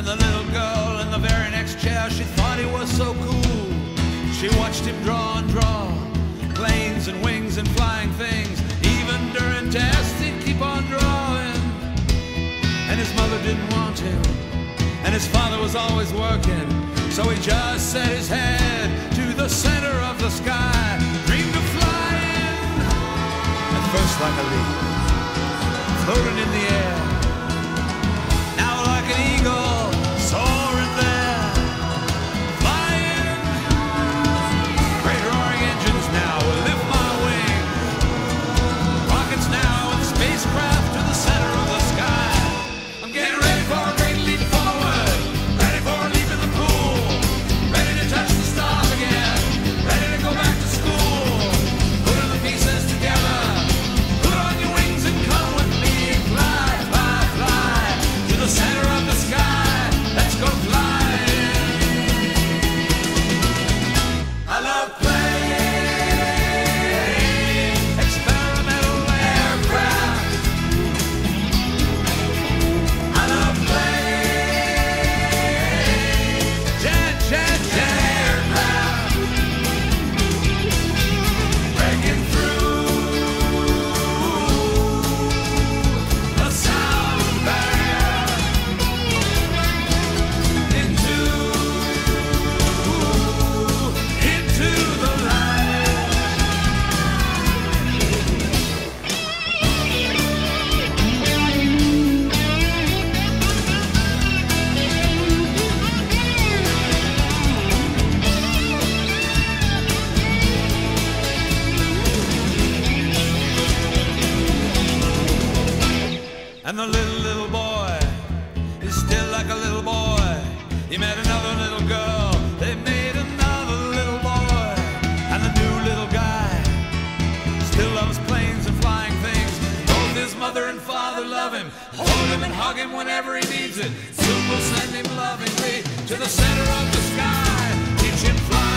And the little girl in the very next chair, she thought he was so cool. She watched him draw and draw, planes and wings and flying things. Even during tests he'd keep on drawing. And his mother didn't want him, and his father was always working. So he just set his head to the center of the sky, dreamed of flying, at first like a leaf, floating in the air, now like an eagle, soaring there, flying. Great roaring engines now will lift my wings, rockets now and spacecraft to the center of the sky. I'm getting ready for a great leap forward, ready for a leap in the pool, ready to touch the stars again, ready to go back to school. Putting the pieces together, put on your wings and come with me. Fly, fly, fly to the center of the sky. Let's go flying. I love playing experimental aircraft. I love playing jet aircraft, breaking through the sound barrier into the light. And the little boy is still like a little boy. He met another little girl, they made another little boy. And the new little guy still loves planes and flying things. Both his mother and father love him, hold him and hug him whenever he needs it. Soon we'll send him lovingly to the center of the sky, teach him flying.